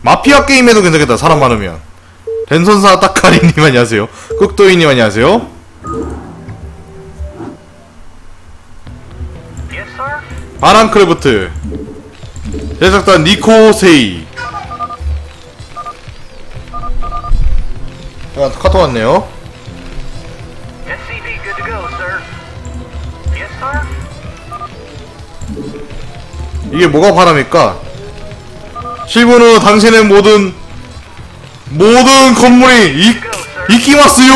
마피아 게임에도 괜찮겠다. 사람 많으면. 랜선사 따까리님 안녕하세요. 꾹도이님 안녕하세요. 바람크래프트 제작단 니코세이. 카톡 왔네요. 이게 뭐가 바람일까? 실버는 당신의 모든 건물이 이키마스요?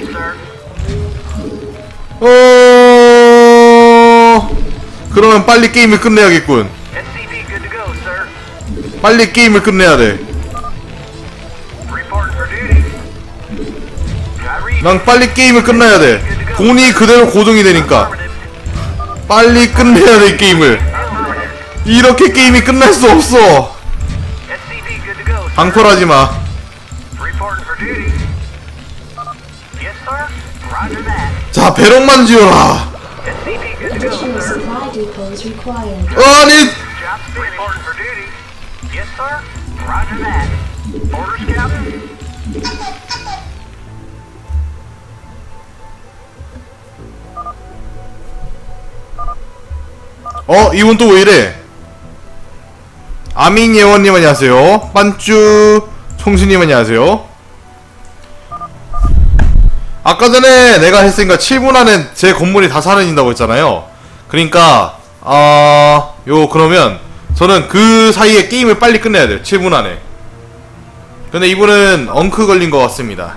그러면 빨리 게임을 끝내야겠군. 빨리 게임을 끝내야 돼. 난 빨리 게임을 끝내야 돼. 돈이 그대로 고정이 되니까 빨리 끝내야 돼. 게임을. 이렇게 게임이 끝날 수 없어. 방풀하지마. 자, 배럭만 지어라. 아니, 이분 또 왜 이래? 아민 예원님 안녕하세요. 빤쭈 총수님 안녕하세요. 아까 전에 내가 했으니까 7분 안에 제 건물이 다 사라진다고 했잖아요. 그러니까 그러면 저는 그 사이에 게임을 빨리 끝내야 돼요. 7분 안에. 근데 이분은 엉크 걸린 것 같습니다.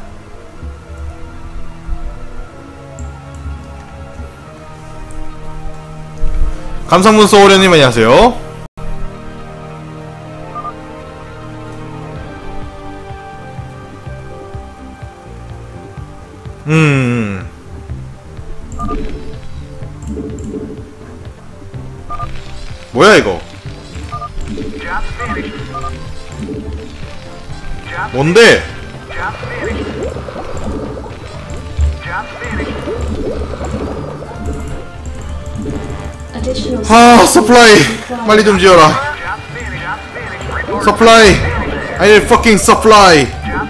감상문 소오련님 안녕하세요. 뭐야 이거? 뭔데? 서플라이 빨리 좀 지어라. 서플라이 I need fucking supply.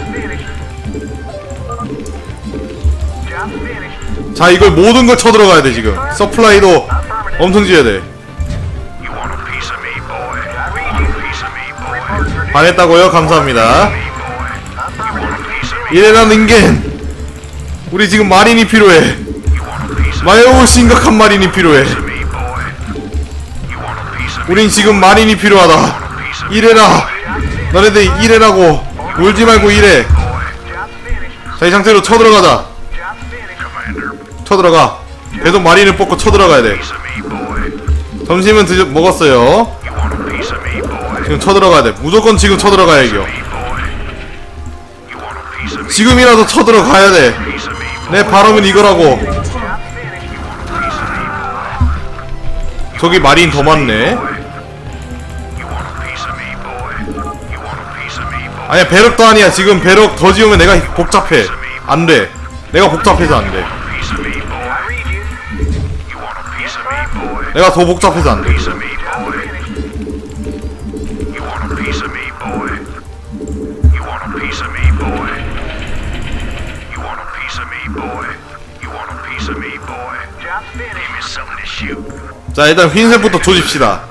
자, 이걸 모든 걸 쳐들어가야 돼. 지금 서플라이도 엄청 지어야 돼. 반했다고요? 감사합니다. 이래라 닌겐. 우리 지금 마린이 필요해. 매우 심각한 마린이 필요해. 우린 지금 마린이 필요하다. 이래라. 너네들 이래라고. 울지 말고 이래. 자, 이 상태로 쳐들어가자. 쳐들어가. 계속 마린을 뽑고 쳐들어가야 돼. 점심은 먹었어요. 지금 쳐들어가야 돼. 무조건 지금 쳐들어가야 이겨. 지금이라도 쳐들어가야 돼. 내 바람은 이거라고. 저기 마린 더 많네. 아니야, 배럭도 아니야. 지금 배럭 더 지우면 내가 복잡해. 안돼. 내가 복잡해서 안돼. 내가 더 복잡해서 안돼. 자, 일단 흰색부터 조집시다.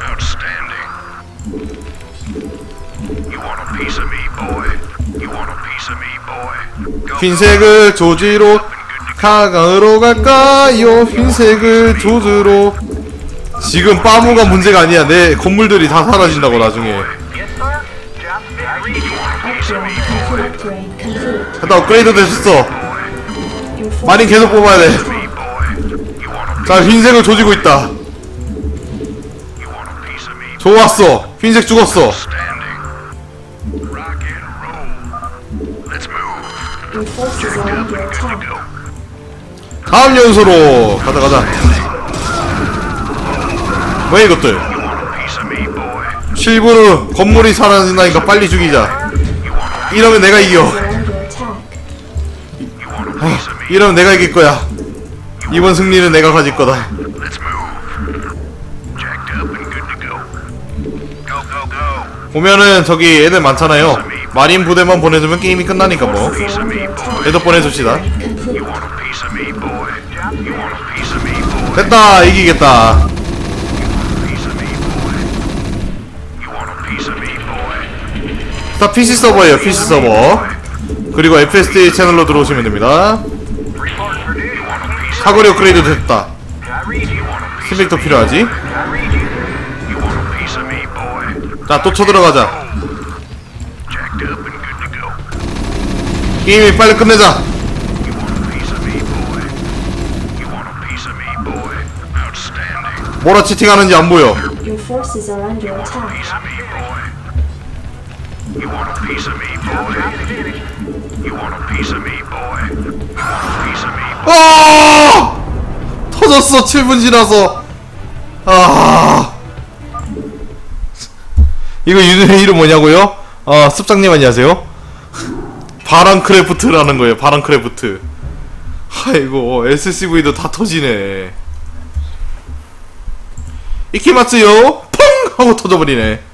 흰색을 조지로 가강으로 갈까요? 흰색을 조지로. 지금 빠무가 문제가 아니야. 내 건물들이 다 사라진다고 나중에. 일단 업그레이드 됐었어. 마린 계속 뽑아야 돼. 자, 흰색을 조지고 있다. 좋았어. 흰색 죽었어. 다음 연소로 가자. 왜 이것들? 실부르 건물이 사라진다니까 빨리 죽이자. 이러면 내가 이겨. 이러면 내가 이길 거야. 이번 승리는 내가 가질 거다. 보면은 저기 애들 많잖아요. 마린 부대만 보내주면 게임이 끝나니까 뭐. 애들 보내줍시다. 됐다, 이기겠다. 다 PC 서버예요, PC 서버. 그리고 FSD 채널로 들어오시면 됩니다. 사거리 업그레이드 됐다. 스펙도 필요하지? 자, 또 쳐들어가자. 게임이 빨리 끝내자. 뭐라 채팅하는지 안 보여. 아! 터졌어. 7분 지나서. 아. 이거 유저의 이름 뭐냐고요? 습장님 안녕하세요. 바람크래프트라는 거예요. 바람크래프트. 아이고, SCV도 다 터지네. 이키마츠요. 펑 하고 터져버리네.